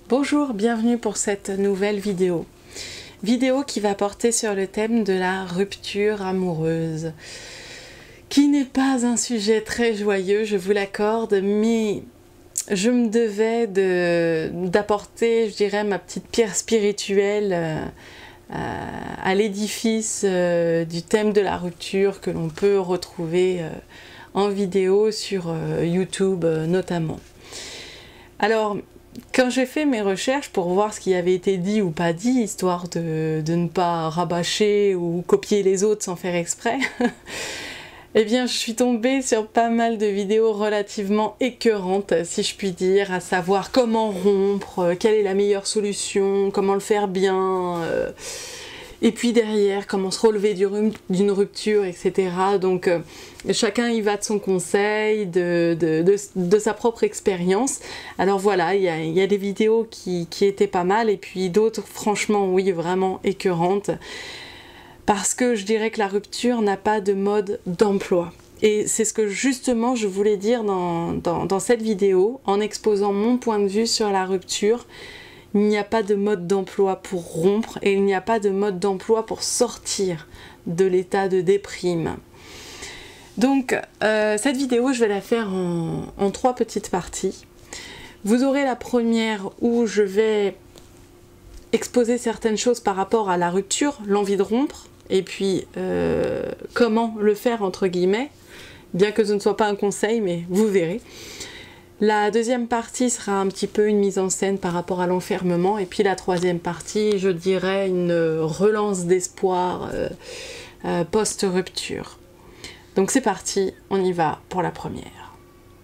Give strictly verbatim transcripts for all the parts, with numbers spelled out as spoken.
Bonjour, bienvenue pour cette nouvelle vidéo. Vidéo qui va porter sur le thème de la rupture amoureuse, qui n'est pas un sujet très joyeux, je vous l'accorde, mais je me devais d'apporter, je dirais, ma petite pierre spirituelle euh, à, à l'édifice euh, du thème de la rupture que l'on peut retrouver euh, en vidéo sur euh, YouTube euh, notamment. Alors, quand j'ai fait mes recherches pour voir ce qui avait été dit ou pas dit, histoire de, de ne pas rabâcher ou copier les autres sans faire exprès, eh bien je suis tombée sur pas mal de vidéos relativement écœurantes, si je puis dire, à savoir comment rompre, quelle est la meilleure solution, comment le faire bien, euh, et puis derrière, comment se relever d'une rupture, et cetera. Donc euh, chacun y va de son conseil, de, de, de, de sa propre expérience. Alors voilà, il y a, y a des vidéos qui, qui étaient pas mal, et puis d'autres, franchement, oui, vraiment écœurantes. Parce que je dirais que la rupture n'a pas de mode d'emploi. Et c'est ce que justement je voulais dire dans, dans, dans cette vidéo, en exposant mon point de vue sur la rupture. Il n'y a pas de mode d'emploi pour rompre et il n'y a pas de mode d'emploi pour sortir de l'état de déprime. Donc euh, cette vidéo, je vais la faire en, en trois petites parties. Vous aurez la première où je vais exposer certaines choses par rapport à la rupture, l'envie de rompre, et puis euh, comment le faire entre guillemets, bien que ce ne soit pas un conseil, mais vous verrez. La deuxième partie sera un petit peu une mise en scène par rapport à l'enfermement, et puis la troisième partie, je dirais, une relance d'espoir euh, euh, post-rupture. Donc c'est parti, on y va pour la première.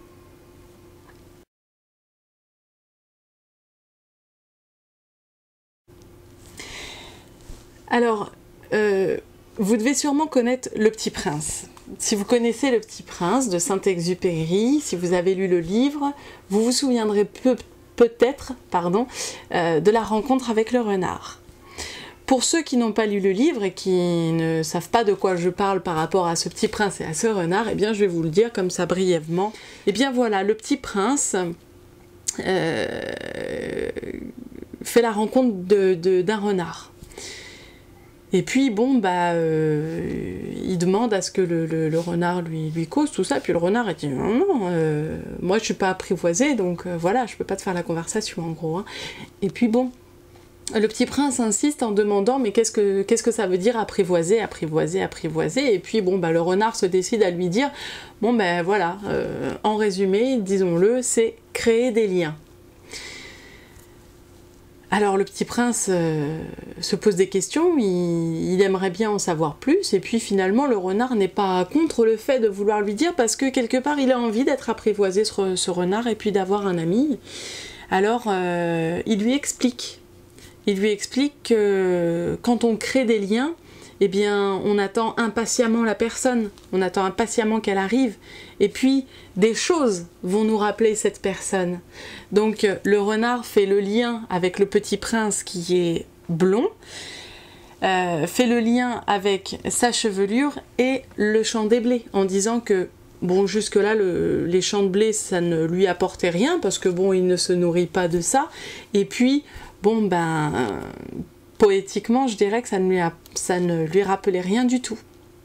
Alors, euh, vous devez sûrement connaître Le Petit Prince. Si vous connaissez Le Petit Prince de Saint-Exupéry, si vous avez lu le livre, vous vous souviendrez peu, peut-être pardon, euh, de la rencontre avec le renard. Pour ceux qui n'ont pas lu le livre et qui ne savent pas de quoi je parle par rapport à ce petit prince et à ce renard, eh bien je vais vous le dire comme ça brièvement. Eh bien voilà, le petit prince euh, fait la rencontre de, de, d'un renard. Et puis bon, bah, euh, il demande à ce que le, le, le renard lui, lui cause tout ça, puis le renard il dit non, non, euh, moi je suis pas apprivoisé, donc euh, voilà, je peux pas te faire la conversation en gros. Hein. Et puis bon, le petit prince insiste en demandant mais qu'est-ce que, qu'est-ce que ça veut dire apprivoiser, apprivoiser, apprivoiser, et puis bon, bah, le renard se décide à lui dire, bon ben voilà, euh, en résumé, disons-le, c'est créer des liens. Alors le petit prince euh, se pose des questions, il, il aimerait bien en savoir plus, et puis finalement le renard n'est pas contre le fait de vouloir lui dire, parce que quelque part il a envie d'être apprivoisé ce, ce renard, et puis d'avoir un ami. Alors euh, il lui explique, il lui explique que quand on crée des liens, eh bien on attend impatiemment la personne, on attend impatiemment qu'elle arrive, et puis des choses vont nous rappeler cette personne. Donc le renard fait le lien avec le petit prince qui est blond, euh, fait le lien avec sa chevelure et le champ des blés, en disant que bon, jusque là le, les champs de blé ça ne lui apportait rien, parce que bon, il ne se nourrit pas de ça, et puis bon ben euh, poétiquement, je dirais que ça ne, lui a, ça ne lui rappelait rien du tout.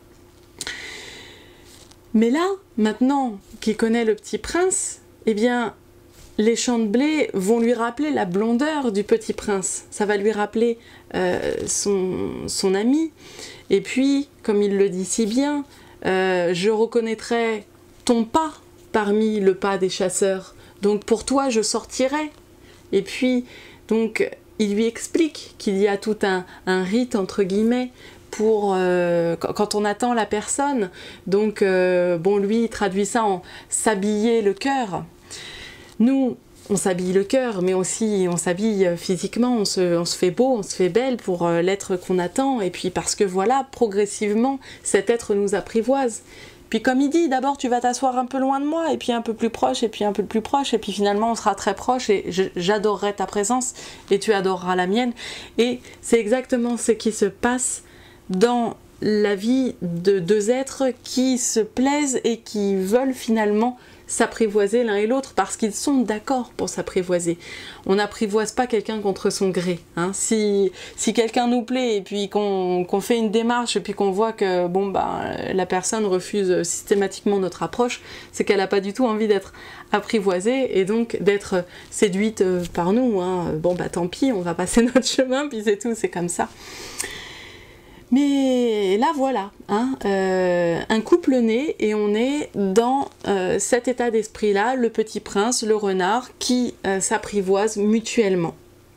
Mais là, maintenant qu'il connaît le petit prince, eh bien, les champs de blé vont lui rappeler la blondeur du petit prince. Ça va lui rappeler euh, son, son ami. Et puis, comme il le dit si bien, euh, je reconnaîtrai ton pas parmi le pas des chasseurs. Donc pour toi, je sortirai. Et puis, donc... il lui explique qu'il y a tout un, un rite, entre guillemets, pour euh, quand on attend la personne. Donc, euh, bon, lui, il traduit ça en s'habiller le cœur. Nous, on s'habille le cœur, mais aussi on s'habille physiquement, on se, on se fait beau, on se fait belle pour euh, l'être qu'on attend. Et puis parce que voilà, progressivement, cet être nous apprivoise. Puis comme il dit, d'abord tu vas t'asseoir un peu loin de moi, et puis un peu plus proche, et puis un peu plus proche, et puis finalement on sera très proche, et j'adorerai ta présence, et tu adoreras la mienne. Et c'est exactement ce qui se passe dans la vie de deux êtres qui se plaisent et qui veulent finalement s'apprivoiser l'un et l'autre parce qu'ils sont d'accord pour s'apprivoiser. On n'apprivoise pas quelqu'un contre son gré. Hein. Si, si quelqu'un nous plaît et puis qu'on qu'on fait une démarche et puis qu'on voit que bon, bah, la personne refuse systématiquement notre approche, c'est qu'elle n'a pas du tout envie d'être apprivoisée et donc d'être séduite par nous. Hein. Bon bah tant pis, on va passer notre chemin puis c'est tout, c'est comme ça. Mais là voilà, hein, euh, un couple naît et on est dans euh, cet état d'esprit-là, le petit prince, le renard, qui euh, s'apprivoisent mutuellement.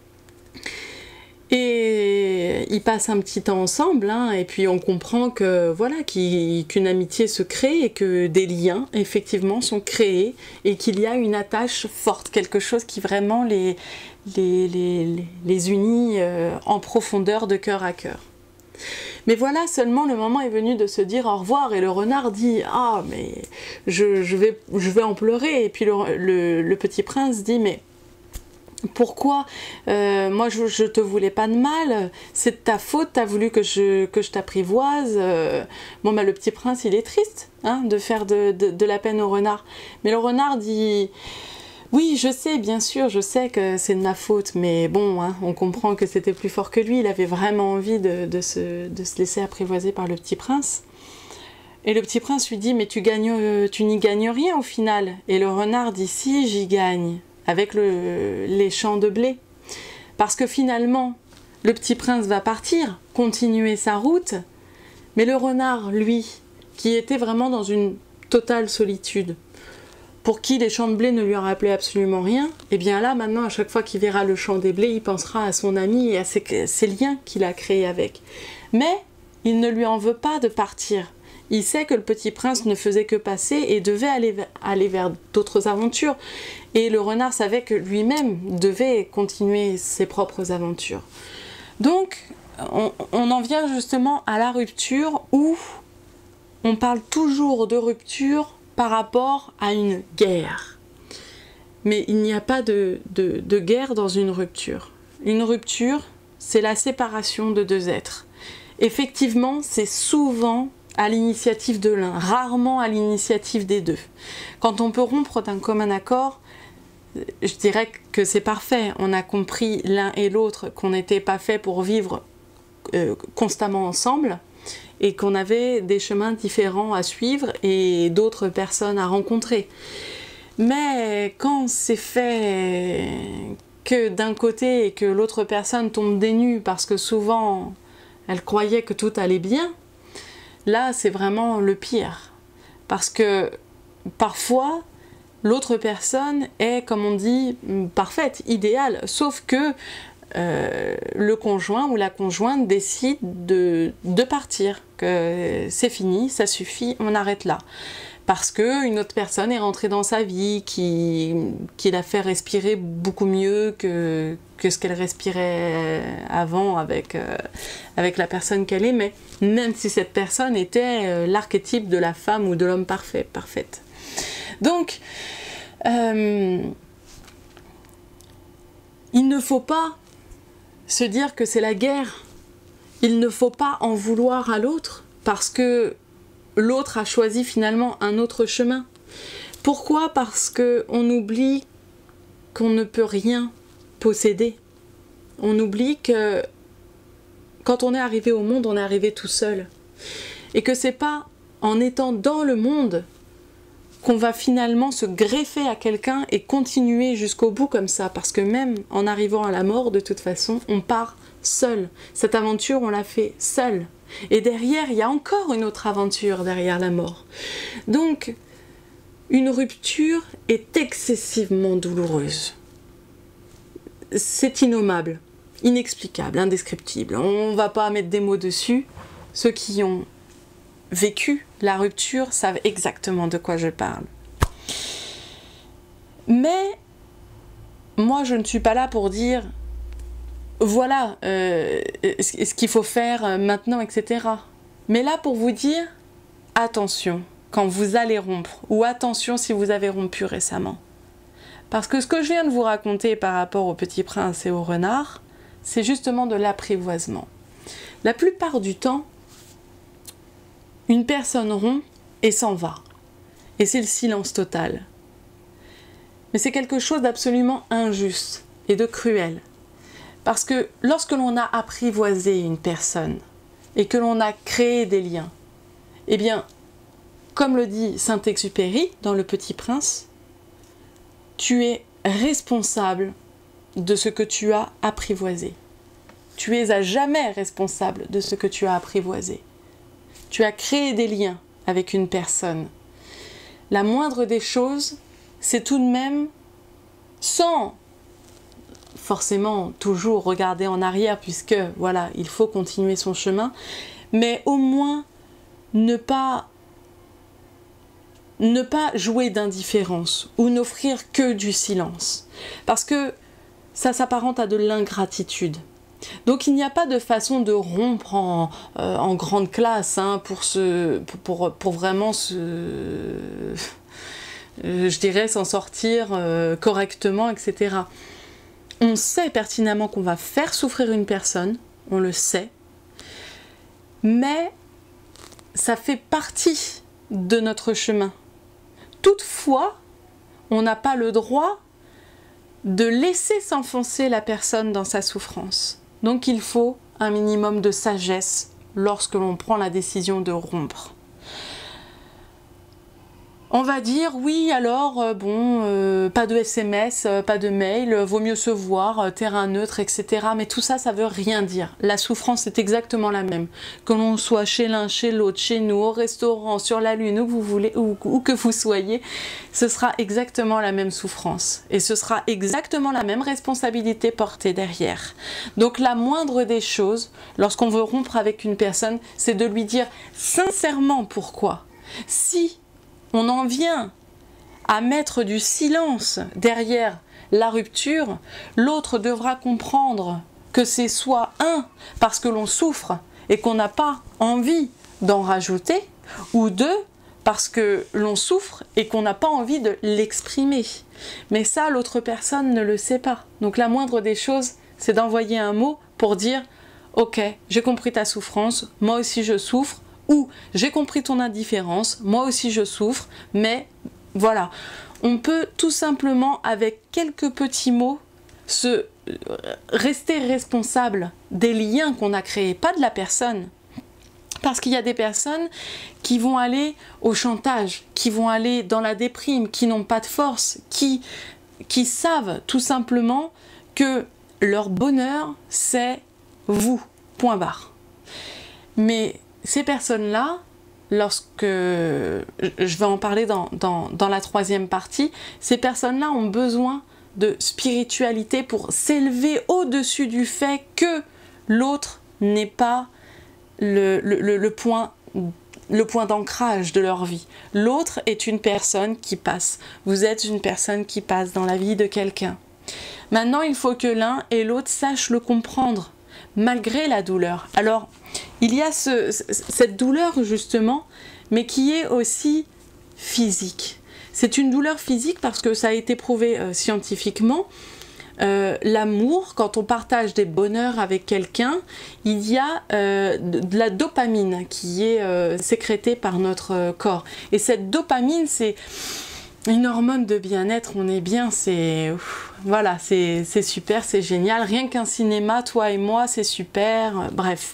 Et ils passent un petit temps ensemble, hein, et puis on comprend que voilà, qu'il, qu'une amitié se crée et que des liens effectivement sont créés et qu'il y a une attache forte, quelque chose qui vraiment les, les, les, les unit euh, en profondeur de cœur à cœur. Mais voilà, seulement le moment est venu de se dire au revoir et le renard dit « Ah, mais je, je, vais, je vais en pleurer » et puis le, le, le petit prince dit « Mais pourquoi euh, moi je, je te voulais pas de mal, c'est de ta faute, t'as voulu que je, que je t'apprivoise. Euh, » Bon bah le petit prince il est triste hein, de faire de, de, de la peine au renard. Mais le renard dit « Oui, je sais, bien sûr, je sais que c'est de ma faute, mais bon, hein, on comprend que c'était plus fort que lui, il avait vraiment envie de, de, se, de se laisser apprivoiser par le petit prince. » Et le petit prince lui dit « Mais tu, gagnes, tu n'y gagnes rien au final. » Et le renard dit « Si, j'y gagne, avec le, les champs de blé. » Parce que finalement, le petit prince va partir, continuer sa route, mais le renard, lui, qui était vraiment dans une totale solitude, pour qui les champs de blé ne lui rappelaient absolument rien, et bien là, maintenant, à chaque fois qu'il verra le champ des blés, il pensera à son ami et à ses, ses liens qu'il a créés avec. Mais il ne lui en veut pas de partir. Il sait que le petit prince ne faisait que passer et devait aller, aller vers d'autres aventures. Et le renard savait que lui-même devait continuer ses propres aventures. Donc, on, on en vient justement à la rupture où on parle toujours de rupture par rapport à une guerre. Mais il n'y a pas de, de, de guerre dans une rupture. Une rupture, c'est la séparation de deux êtres. Effectivement, c'est souvent à l'initiative de l'un, rarement à l'initiative des deux. Quand on peut rompre d'un commun accord, je dirais que c'est parfait. On a compris l'un et l'autre qu'on n'était pas fait pour vivre euh, constamment ensemble, et qu'on avait des chemins différents à suivre et d'autres personnes à rencontrer. Mais quand c'est fait que d'un côté et que l'autre personne tombe des nues parce que souvent elle croyait que tout allait bien, là c'est vraiment le pire. Parce que parfois l'autre personne est, comme on dit, parfaite, idéale, sauf que Euh, le conjoint ou la conjointe décide de, de partir, que c'est fini, ça suffit, on arrête là. Parce qu'une autre personne est rentrée dans sa vie, qui, qui l'a fait respirer beaucoup mieux que, que ce qu'elle respirait avant avec, euh, avec la personne qu'elle aimait, même si cette personne était euh, l'archétype de la femme ou de l'homme parfait, parfaite. Donc, euh, il ne faut pas se dire que c'est la guerre. Il ne faut pas en vouloir à l'autre parce que l'autre a choisi finalement un autre chemin. Pourquoi? Parce qu'on oublie qu'on ne peut rien posséder. On oublie que quand on est arrivé au monde, on est arrivé tout seul. Et que c'est pas en étant dans le monde qu'on va finalement se greffer à quelqu'un et continuer jusqu'au bout comme ça, parce que même en arrivant à la mort, de toute façon, on part seul. Cette aventure, on l'a fait seul. Et derrière, il y a encore une autre aventure derrière la mort. Donc, une rupture est excessivement douloureuse. C'est innommable, inexplicable, indescriptible. On ne va pas mettre des mots dessus. Ceux qui ont vécu la rupture savent exactement de quoi je parle. Mais moi je ne suis pas là pour dire voilà euh, ce qu'il faut faire maintenant, et cetera. Mais là pour vous dire attention quand vous allez rompre, ou attention si vous avez rompu récemment. Parce que ce que je viens de vous raconter par rapport au petit prince et au renard, c'est justement de l'apprivoisement. La plupart du temps, une personne rompt et s'en va. Et c'est le silence total. Mais c'est quelque chose d'absolument injuste et de cruel. Parce que lorsque l'on a apprivoisé une personne et que l'on a créé des liens, eh bien, comme le dit Saint-Exupéry dans Le Petit Prince, tu es responsable de ce que tu as apprivoisé. Tu es à jamais responsable de ce que tu as apprivoisé. Tu as créé des liens avec une personne. La moindre des choses, c'est tout de même, sans forcément toujours regarder en arrière, puisque voilà, il faut continuer son chemin, mais au moins ne pas, ne pas jouer d'indifférence ou n'offrir que du silence. Parce que ça s'apparente à de l'ingratitude. Donc il n'y a pas de façon de rompre en, euh, en grande classe hein, pour, se, pour, pour vraiment se, euh, je dirais s'en sortir euh, correctement, et cetera. On sait pertinemment qu'on va faire souffrir une personne, on le sait, mais ça fait partie de notre chemin. Toutefois, on n'a pas le droit de laisser s'enfoncer la personne dans sa souffrance. Donc il faut un minimum de sagesse lorsque l'on prend la décision de rompre. On va dire, oui, alors, euh, bon, euh, pas de S M S, euh, pas de mail, euh, vaut mieux se voir, euh, terrain neutre, et cetera. Mais tout ça, ça veut rien dire. La souffrance est exactement la même. Que l'on soit chez l'un, chez l'autre, chez nous, au restaurant, sur la lune, où vous voulez, où, où que vous soyez, ce sera exactement la même souffrance. Et ce sera exactement la même responsabilité portée derrière. Donc la moindre des choses, lorsqu'on veut rompre avec une personne, c'est de lui dire sincèrement pourquoi. Si on en vient à mettre du silence derrière la rupture, l'autre devra comprendre que c'est soit un, parce que l'on souffre et qu'on n'a pas envie d'en rajouter, ou deux, parce que l'on souffre et qu'on n'a pas envie de l'exprimer. Mais ça, l'autre personne ne le sait pas. Donc la moindre des choses, c'est d'envoyer un mot pour dire « Ok, j'ai compris ta souffrance, moi aussi je souffre », ou « j'ai compris ton indifférence, moi aussi je souffre », mais voilà. On peut tout simplement, avec quelques petits mots, se rester responsable des liens qu'on a créés, pas de la personne. Parce qu'il y a des personnes qui vont aller au chantage, qui vont aller dans la déprime, qui n'ont pas de force, qui, qui savent tout simplement que leur bonheur, c'est vous, point barre. Mais ces personnes-là, lorsque, je vais en parler dans, dans, dans la troisième partie, ces personnes-là ont besoin de spiritualité pour s'élever au-dessus du fait que l'autre n'est pas le, le, le point, le point d'ancrage de leur vie. L'autre est une personne qui passe. Vous êtes une personne qui passe dans la vie de quelqu'un. Maintenant, il faut que l'un et l'autre sachent le comprendre, malgré la douleur. Alors, il y a ce, cette douleur justement, mais qui est aussi physique. C'est une douleur physique parce que ça a été prouvé euh, scientifiquement. Euh, l'amour, quand on partage des bonheurs avec quelqu'un, il y a euh, de, de la dopamine qui est euh, sécrétée par notre euh, corps. Et cette dopamine, c'est une hormone de bien-être, on est bien, c'est voilà, c'est super, c'est génial. Rien qu'un cinéma, toi et moi, c'est super, euh, bref.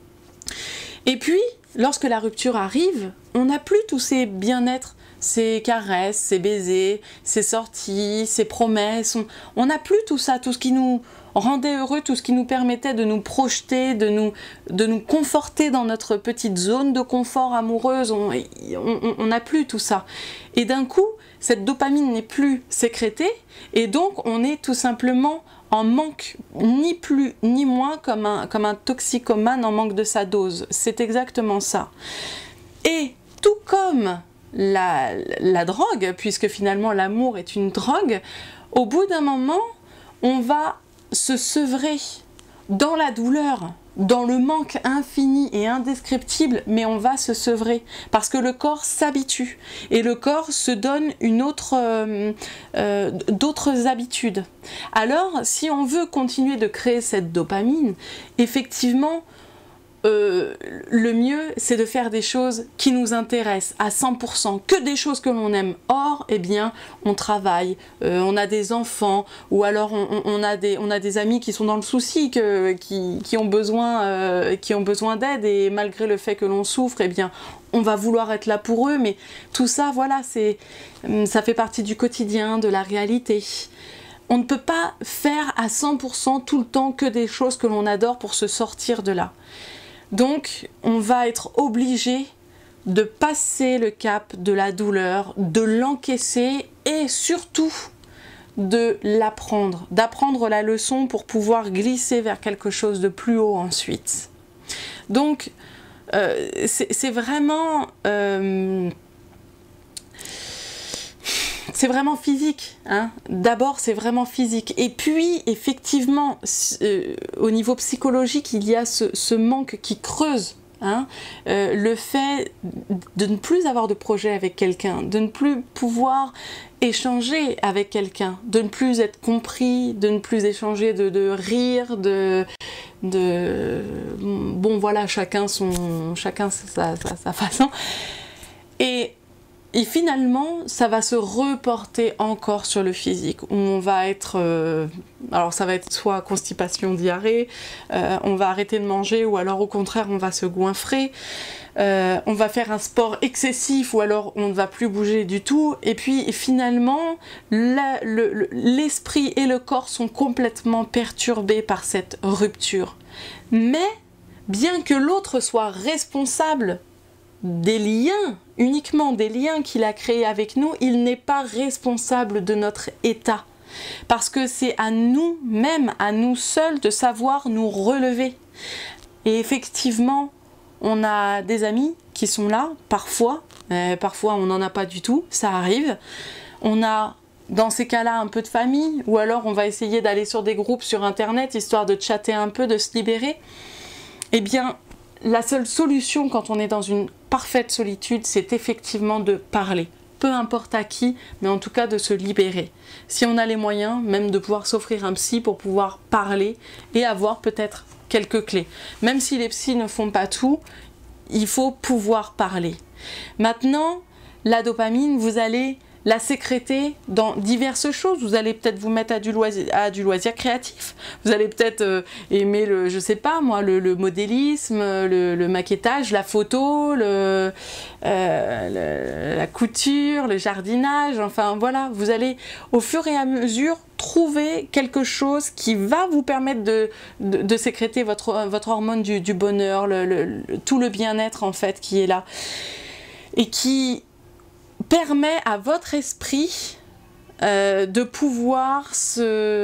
Et puis, lorsque la rupture arrive, on n'a plus tous ces bien-être, ces caresses, ces baisers, ces sorties, ces promesses. On n'a plus tout ça, tout ce qui nous rendait heureux, tout ce qui nous permettait de nous projeter, de nous, de nous conforter dans notre petite zone de confort amoureuse. On n'a plus tout ça. Et d'un coup, cette dopamine n'est plus sécrétée et donc on est tout simplement en manque, ni plus ni moins comme un, comme un toxicomane en manque de sa dose. C'est exactement ça. Et tout comme la, la drogue, puisque finalement l'amour est une drogue, au bout d'un moment, on va se sevrer dans la douleur, dans le manque infini et indescriptible, mais on va se sevrer parce que le corps s'habitue et le corps se donne une autre, euh, euh, d'autres habitudes. Alors, si on veut continuer de créer cette dopamine, effectivement, euh, le mieux, c'est de faire des choses qui nous intéressent à cent pour cent, que des choses que l'on aime. Or, eh bien, on travaille, euh, on a des enfants, ou alors on, on, a, des, on a des amis qui sont dans le souci, que, qui, qui ont besoin, euh, qui ont besoin d'aide, et malgré le fait que l'on souffre, eh bien, on va vouloir être là pour eux, mais tout ça, voilà, c'est, ça fait partie du quotidien, de la réalité. On ne peut pas faire à cent pour cent tout le temps que des choses que l'on adore pour se sortir de là. Donc, on va être obligé de passer le cap de la douleur, de l'encaisser et surtout de l'apprendre, d'apprendre la leçon pour pouvoir glisser vers quelque chose de plus haut ensuite. Donc, euh, c'est vraiment... Euh, c'est vraiment physique, hein. D'abord c'est vraiment physique, et puis effectivement euh, au niveau psychologique il y a ce, ce manque qui creuse, hein. Euh, le fait de ne plus avoir de projet avec quelqu'un, de ne plus pouvoir échanger avec quelqu'un, de ne plus être compris, de ne plus échanger, de, de rire, de, de... Bon voilà, chacun, son, chacun sa, sa, sa façon, et Et finalement, ça va se reporter encore sur le physique, où on va être... Euh, alors ça va être soit constipation, diarrhée, euh, on va arrêter de manger, ou alors au contraire, on va se goinfrer, euh, on va faire un sport excessif, ou alors on ne va plus bouger du tout, et puis finalement, l'esprit et le corps sont complètement perturbés par cette rupture. Mais, bien que l'autre soit responsable des liens, uniquement des liens qu'il a créés avec nous, il n'est pas responsable de notre état. Parce que c'est à nous-mêmes, à nous seuls, de savoir nous relever. Et effectivement, on a des amis qui sont là, parfois, euh, parfois on n'en a pas du tout, ça arrive. On a, dans ces cas-là, un peu de famille, ou alors on va essayer d'aller sur des groupes sur Internet, histoire de chatter un peu, de se libérer. Eh bien, la seule solution quand on est dans une parfaite solitude, c'est effectivement de parler. Peu importe à qui, mais en tout cas de se libérer. Si on a les moyens, même de pouvoir s'offrir un psy pour pouvoir parler et avoir peut-être quelques clés. Même si les psys ne font pas tout, il faut pouvoir parler. Maintenant, la dopamine, vous allez la sécréter dans diverses choses. Vous allez peut-être vous mettre à du loisir, à du loisir créatif. Vous allez peut-être euh, aimer le, je sais pas moi, le, le modélisme, le, le maquettage, la photo, le, euh, le, la couture, le jardinage. Enfin voilà, vous allez au fur et à mesure trouver quelque chose qui va vous permettre de, de, de sécréter votre, votre hormone du, du bonheur, le, le, le, tout le bien-être en fait qui est là. Et qui permet à votre esprit euh, de pouvoir se...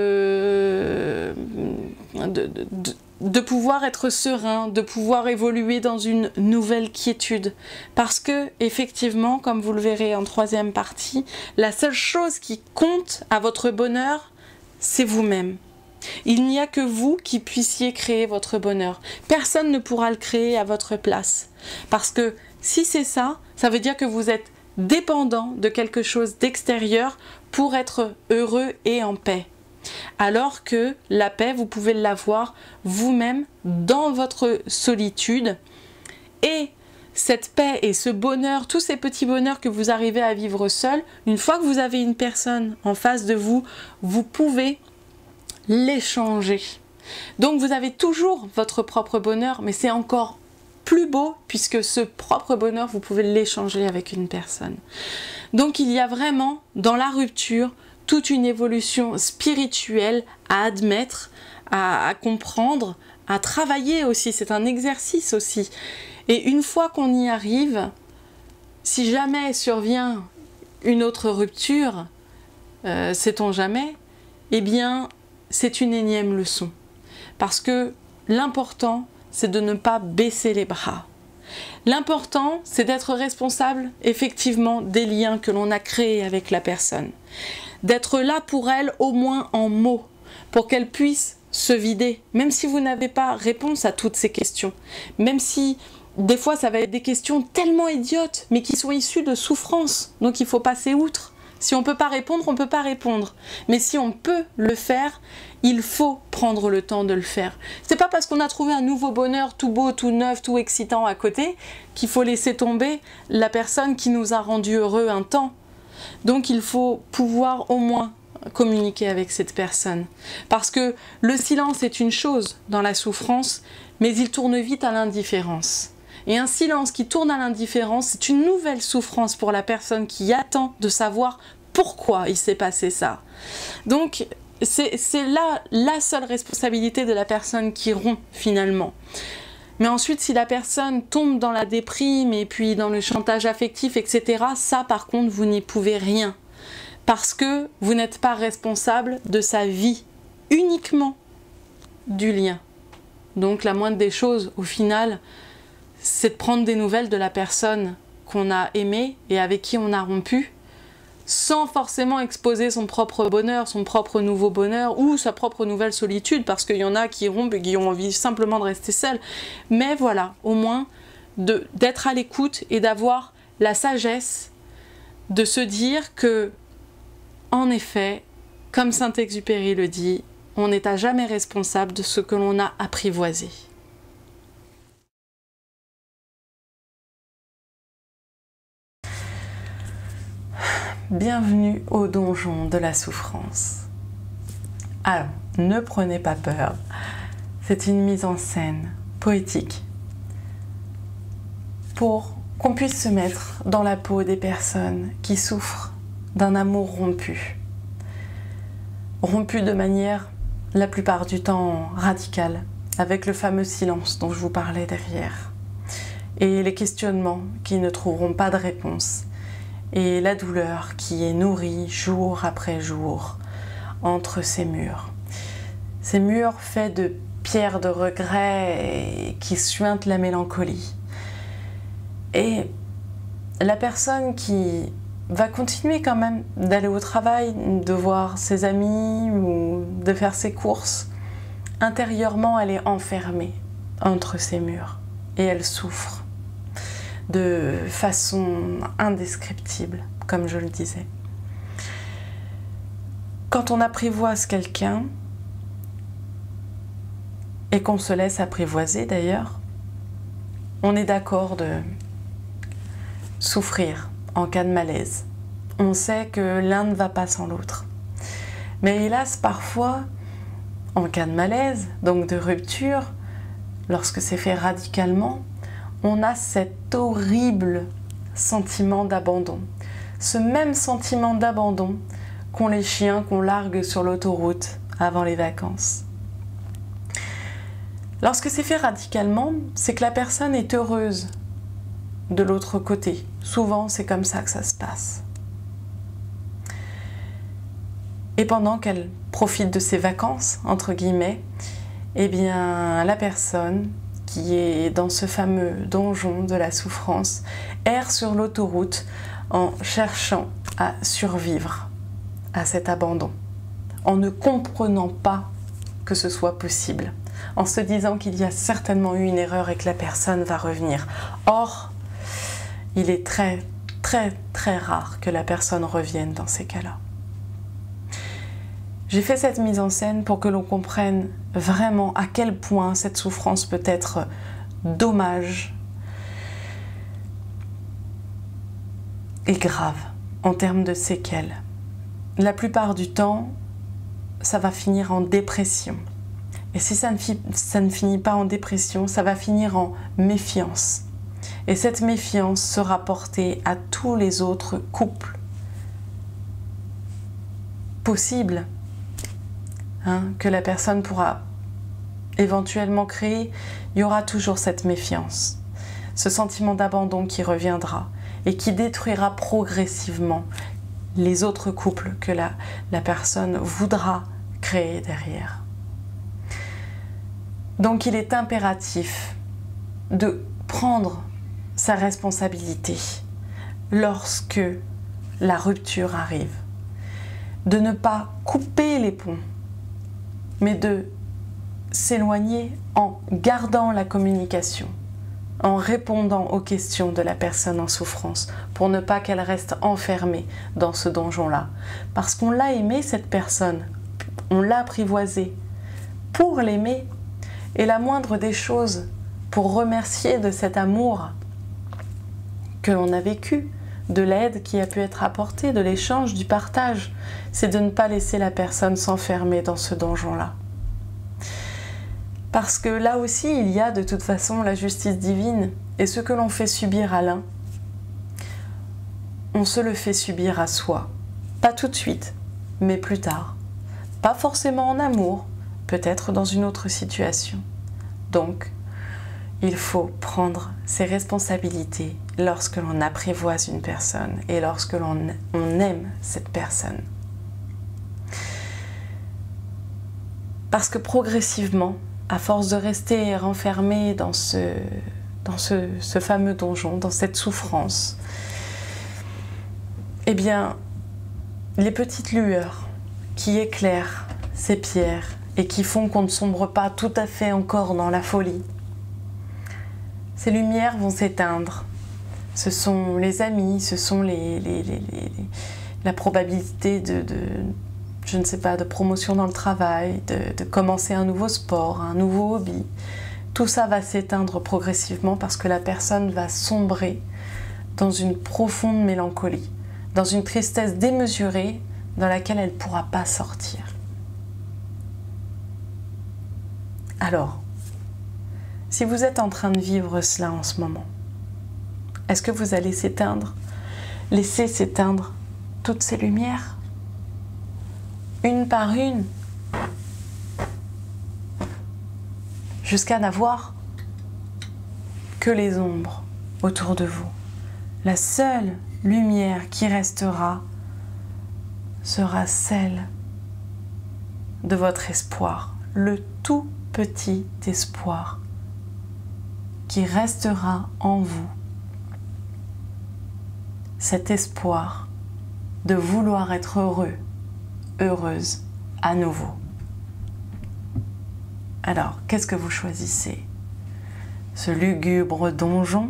De, de, de, de pouvoir être serein, de pouvoir évoluer dans une nouvelle quiétude. Parce que, effectivement, comme vous le verrez en troisième partie, la seule chose qui compte à votre bonheur, c'est vous-même. Il n'y a que vous qui puissiez créer votre bonheur. Personne ne pourra le créer à votre place. Parce que si c'est ça, ça veut dire que vous êtes dépendant de quelque chose d'extérieur pour être heureux et en paix. Alors que la paix, vous pouvez l'avoir vous-même dans votre solitude. Et cette paix et ce bonheur, tous ces petits bonheurs que vous arrivez à vivre seul, une fois que vous avez une personne en face de vous, vous pouvez l'échanger. Donc vous avez toujours votre propre bonheur, mais c'est encore plus beau puisque ce propre bonheur, vous pouvez l'échanger avec une personne. Donc il y a vraiment dans la rupture toute une évolution spirituelle à admettre, à, à comprendre, à travailler aussi. C'est un exercice aussi. Et une fois qu'on y arrive, si jamais survient une autre rupture, euh, sait-on jamais, eh bien c'est une énième leçon. Parce que l'important, c'est de ne pas baisser les bras. L'important, c'est d'être responsable, effectivement, des liens que l'on a créés avec la personne. D'être là pour elle, au moins en mots, pour qu'elle puisse se vider, même si vous n'avez pas réponse à toutes ces questions. Même si, des fois, ça va être des questions tellement idiotes, mais qui sont issues de souffrances, donc il faut passer outre. Si on ne peut pas répondre, on ne peut pas répondre. Mais si on peut le faire, il faut prendre le temps de le faire. C'est pas parce qu'on a trouvé un nouveau bonheur tout beau, tout neuf, tout excitant à côté qu'il faut laisser tomber la personne qui nous a rendu heureux un temps. Donc il faut pouvoir au moins communiquer avec cette personne. Parce que le silence est une chose dans la souffrance, mais il tourne vite à l'indifférence. Et un silence qui tourne à l'indifférence, c'est une nouvelle souffrance pour la personne qui attend de savoir pourquoi il s'est passé ça. Donc, c'est là la seule responsabilité de la personne qui rompt finalement. Mais ensuite, si la personne tombe dans la déprime et puis dans le chantage affectif, et cetera, ça par contre, vous n'y pouvez rien. Parce que vous n'êtes pas responsable de sa vie, uniquement du lien. Donc la moindre des choses, au final, c'est de prendre des nouvelles de la personne qu'on a aimée et avec qui on a rompu, sans forcément exposer son propre bonheur, son propre nouveau bonheur ou sa propre nouvelle solitude, parce qu'il y en a qui rompent et qui ont envie simplement de rester seuls. Mais voilà, au moins d'être à l'écoute et d'avoir la sagesse de se dire que, en effet, comme Saint-Exupéry le dit, on n'est à jamais responsable de ce que l'on a apprivoisé. Bienvenue au donjon de la souffrance. Alors, ne prenez pas peur, c'est une mise en scène poétique pour qu'on puisse se mettre dans la peau des personnes qui souffrent d'un amour rompu. Rompu de manière, la plupart du temps, radicale, avec le fameux silence dont je vous parlais derrière, et les questionnements qui ne trouveront pas de réponse, et la douleur qui est nourrie jour après jour entre ces murs. Ces murs faits de pierres de regret et qui suintent la mélancolie. Et la personne qui va continuer quand même d'aller au travail, de voir ses amis ou de faire ses courses, intérieurement elle est enfermée entre ces murs et elle souffre de façon indescriptible, comme je le disais. Quand on apprivoise quelqu'un, et qu'on se laisse apprivoiser d'ailleurs, on est d'accord de souffrir en cas de malaise. On sait que l'un ne va pas sans l'autre. Mais hélas, parfois, en cas de malaise, donc de rupture, lorsque c'est fait radicalement, on a cet horrible sentiment d'abandon. Ce même sentiment d'abandon qu'ont les chiens qu'on largue sur l'autoroute avant les vacances. Lorsque c'est fait radicalement, c'est que la personne est heureuse de l'autre côté. Souvent, c'est comme ça que ça se passe. Et pendant qu'elle profite de ses vacances, entre guillemets, eh bien, la personne qui est dans ce fameux donjon de la souffrance erre sur l'autoroute en cherchant à survivre à cet abandon, en ne comprenant pas que ce soit possible, en se disant qu'il y a certainement eu une erreur et que la personne va revenir. Or, il est très, très, très rare que la personne revienne dans ces cas-là. J'ai fait cette mise en scène pour que l'on comprenne vraiment à quel point cette souffrance peut être dommage et grave en termes de séquelles. La plupart du temps, ça va finir en dépression. Et si ça ne, ça ne finit pas en dépression, ça va finir en méfiance. Et cette méfiance sera portée à tous les autres couples possibles, hein, que la personne pourra éventuellement créer. Il y aura toujours cette méfiance, ce sentiment d'abandon qui reviendra et qui détruira progressivement les autres couples que la, la personne voudra créer derrière. Donc il est impératif de prendre sa responsabilité lorsque la rupture arrive, de ne pas couper les ponts, mais de s'éloigner en gardant la communication, en répondant aux questions de la personne en souffrance, pour ne pas qu'elle reste enfermée dans ce donjon-là. Parce qu'on l'a aimé, cette personne, on l'a apprivoisée pour l'aimer, et la moindre des choses pour remercier de cet amour que l'on a vécu, de l'aide qui a pu être apportée, de l'échange, du partage, c'est de ne pas laisser la personne s'enfermer dans ce donjon-là. Parce que là aussi, il y a de toute façon la justice divine, et ce que l'on fait subir à l'un, on se le fait subir à soi. Pas tout de suite, mais plus tard. Pas forcément en amour, peut-être dans une autre situation. Donc, il faut prendre ses responsabilités lorsque l'on apprivoise une personne et lorsque l'on on aime cette personne. Parce que progressivement, à force de rester renfermé dans ce, dans ce, ce fameux donjon, dans cette souffrance, eh bien, les petites lueurs qui éclairent ces pierres et qui font qu'on ne sombre pas tout à fait encore dans la folie, ces lumières vont s'éteindre. Ce sont les amis, ce sont les, les, les, les, la probabilité de, de, je ne sais pas, de promotion dans le travail, de, de commencer un nouveau sport, un nouveau hobby. Tout ça va s'éteindre progressivement parce que la personne va sombrer dans une profonde mélancolie, dans une tristesse démesurée dans laquelle elle ne pourra pas sortir. Alors, si vous êtes en train de vivre cela en ce moment, est-ce que vous allez s'éteindre, laisser s'éteindre toutes ces lumières, une par une, jusqu'à n'avoir que les ombres autour de vous? La seule lumière qui restera sera celle de votre espoir, le tout petit espoir qui restera en vous, cet espoir de vouloir être heureux, heureuse à nouveau. Alors, qu'est-ce que vous choisissez? Ce lugubre donjon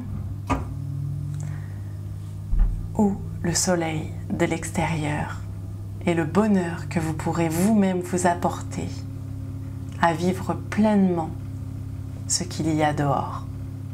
ou le soleil de l'extérieur et le bonheur que vous pourrez vous-même vous apporter à vivre pleinement ce qu'il y a dehors?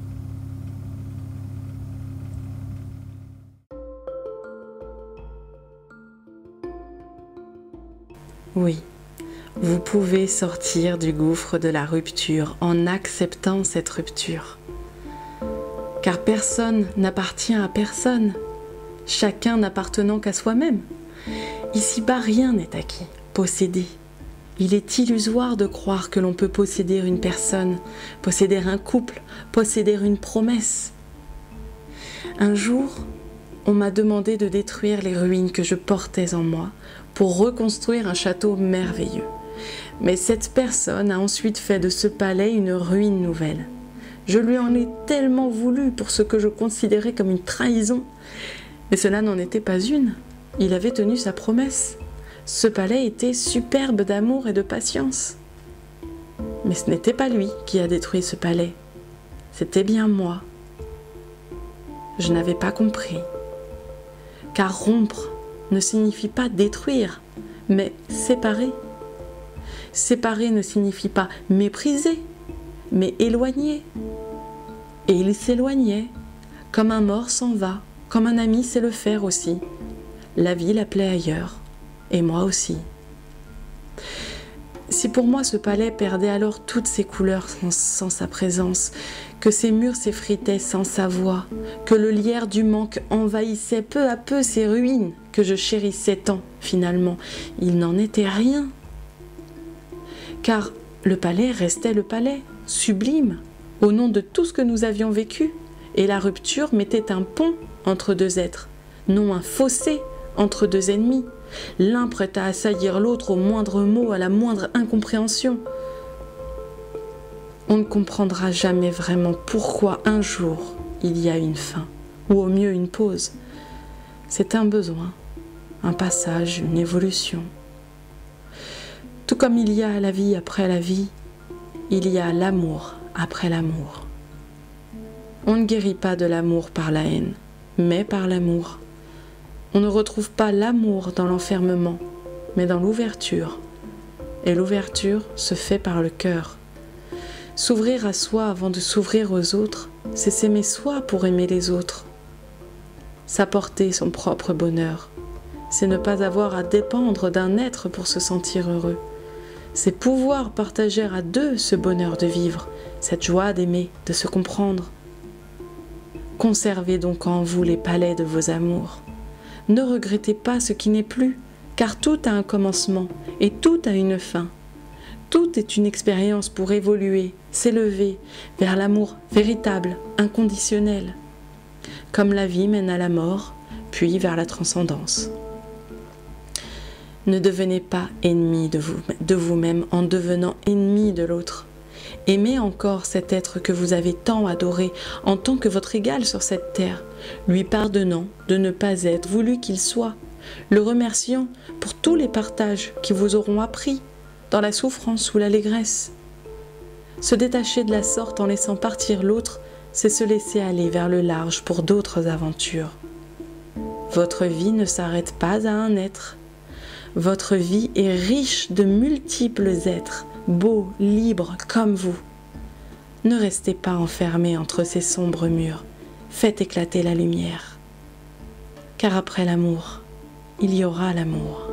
Oui, vous pouvez sortir du gouffre de la rupture en acceptant cette rupture. Car personne n'appartient à personne, chacun n'appartenant qu'à soi-même. Ici-bas, rien n'est acquis, possédé. Il est illusoire de croire que l'on peut posséder une personne, posséder un couple, posséder une promesse. Un jour, on m'a demandé de détruire les ruines que je portais en moi pour reconstruire un château merveilleux. Mais cette personne a ensuite fait de ce palais une ruine nouvelle. Je lui en ai tellement voulu pour ce que je considérais comme une trahison. Mais cela n'en était pas une. Il avait tenu sa promesse. Ce palais était superbe d'amour et de patience. Mais ce n'était pas lui qui a détruit ce palais. C'était bien moi. Je n'avais pas compris. Car rompre ne signifie pas détruire, mais séparer. Séparer ne signifie pas mépriser, mais éloigner. Et il s'éloignait, comme un mort s'en va, comme un ami sait le faire aussi. La vie l'appelait ailleurs, et moi aussi. Si pour moi ce palais perdait alors toutes ses couleurs sans, sans sa présence, que ses murs s'effritaient sans sa voix, que le lierre du manque envahissait peu à peu ces ruines que je chérissais tant, finalement, il n'en était rien. Car le palais restait le palais, sublime, au nom de tout ce que nous avions vécu, et la rupture mettait un pont entre deux êtres, non un fossé entre deux ennemis, l'un prêt à assaillir l'autre au moindre mot, à la moindre incompréhension. On ne comprendra jamais vraiment pourquoi un jour il y a une fin, ou au mieux une pause. C'est un besoin, un passage, une évolution. Tout comme il y a la vie après la vie, il y a l'amour après l'amour. On ne guérit pas de l'amour par la haine, mais par l'amour. On ne retrouve pas l'amour dans l'enfermement, mais dans l'ouverture. Et l'ouverture se fait par le cœur. S'ouvrir à soi avant de s'ouvrir aux autres, c'est s'aimer soi pour aimer les autres. S'apporter son propre bonheur, c'est ne pas avoir à dépendre d'un être pour se sentir heureux. C'est pouvoir partager à deux ce bonheur de vivre, cette joie d'aimer, de se comprendre. Conservez donc en vous les palais de vos amours. Ne regrettez pas ce qui n'est plus, car tout a un commencement et tout a une fin. Tout est une expérience pour évoluer, s'élever vers l'amour véritable, inconditionnel. Comme la vie mène à la mort, puis vers la transcendance. Ne devenez pas ennemi de vous, de vous-même en devenant ennemi de l'autre. Aimez encore cet être que vous avez tant adoré en tant que votre égal sur cette terre, lui pardonnant de ne pas être voulu qu'il soit, le remerciant pour tous les partages qui vous auront appris dans la souffrance ou l'allégresse. Se détacher de la sorte en laissant partir l'autre, c'est se laisser aller vers le large pour d'autres aventures. Votre vie ne s'arrête pas à un être. Votre vie est riche de multiples êtres, beaux, libres comme vous. Ne restez pas enfermés entre ces sombres murs. Faites éclater la lumière. Car après l'amour, il y aura l'amour.